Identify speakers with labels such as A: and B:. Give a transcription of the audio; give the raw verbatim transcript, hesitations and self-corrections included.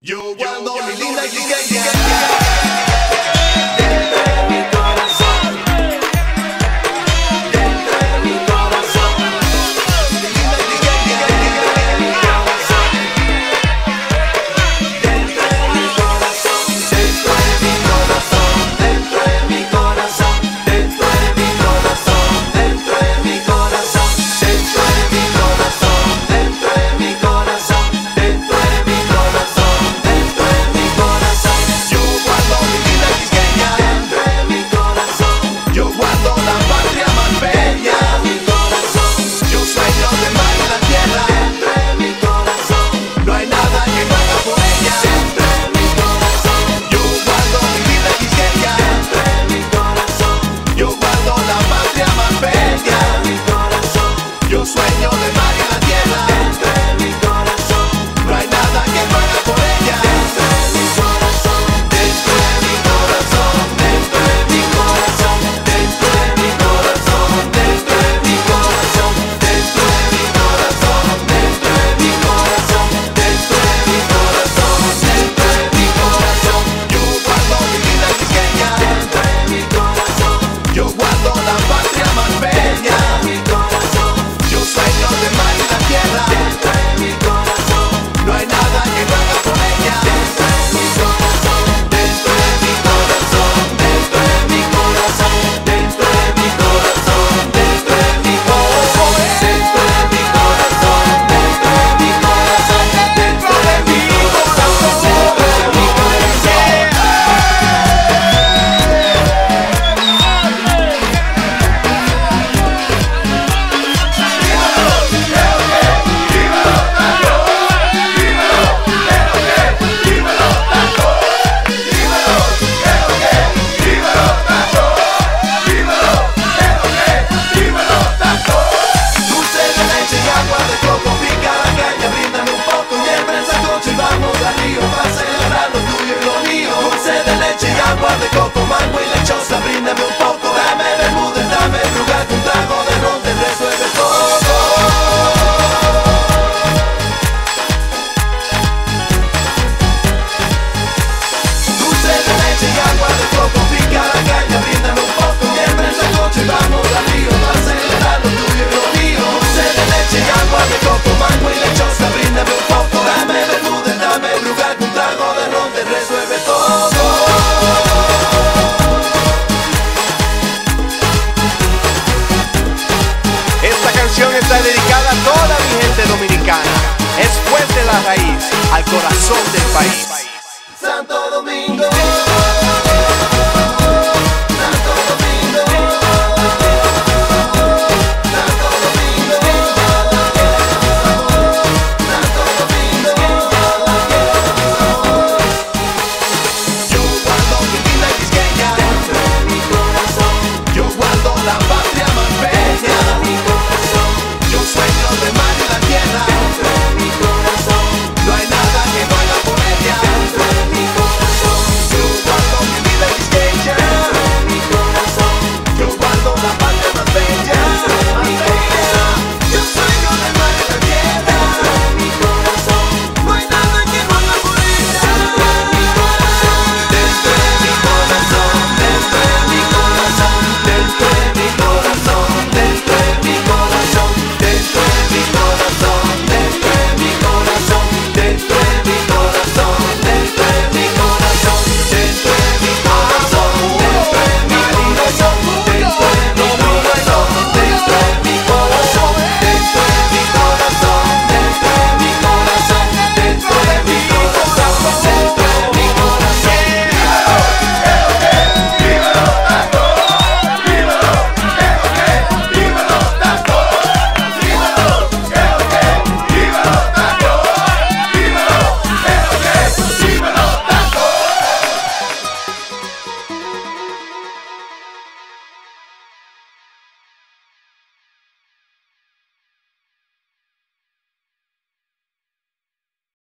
A: Yo cuando mi linda chiquilla
B: dentro de mi corazón, dentro de mi corazón,
A: mi linda chiquilla
B: dentro de mi corazón, dentro de mi corazón, dentro de mi corazón, dentro de mi corazón, dentro de mi corazón, dentro de mi corazón, dentro de mi corazón, dentro de mi corazón, dentro de mi corazón.
A: Yo guardo mi linda chiquilla
B: Dentro de mi corazón,
A: yo guardo la patria más bella.
B: mi corazón,
A: Yo sueño de mar y la tierra.
B: dentro de mi corazón,
A: No hay nada que no haga por ella.
B: dentro de mi corazón,
A: Yo guardo mi linda chiquilla
B: dentro de mi corazón,
A: yo guardo la patria más bella.
B: mi corazón,
A: Yo sueño de mar y la tierra.
B: dentro de mi corazón,
A: No hay nada que no haga por ella.
B: dentro de mi corazón, dentro de mi corazón, dentro de mi corazón, dentro de mi corazón, dentro de mi corazón, dentro de mi corazón, dentro de mi corazón, dentro de mi corazón, dentro de mi corazón,
A: Yo guardo mi linda chiquilla
B: dentro de mi corazón,
A: yo guardo la patria más bella.
B: mi corazón,
A: Yo sueño de mar y la tierra.
B: dentro de mi corazón,
A: No hay nada que no haga por ella.
B: dentro de mi corazón, dentro de mi corazón, dentro de mi corazón, dentro de mi corazón, dentro de mi corazón, dentro de mi corazón, dentro de mi corazón, dentro de mi corazón, dentro de mi corazón.
A: Dulce de leche y agua de coco, pica la caña, bríndame un poco. Y el prensacocho y vamos al río para celebrar lo tuyo y lo mío. Dulce de leche y agua de coco, mango y lechosa, bríndame un poco. Dame Bermúdez, dame Brugal, un trago de ron te resuelve todo. Dulce de leche y agua de coco, pica la caña, bríndame un poco. Y el prensacocho y vamos al río para celebrar lo tuyo y lo mío. Dulce de leche y agua de coco, mango y lechosa, bríndame un poco. Dame Bermúdez, dame Brugal, un trago de ron te resuelve todo.
C: Esta canción está dedicada a toda mi gente dominicana. Es fuerte la raíz, al corazón del país.
A: Santo Domingo.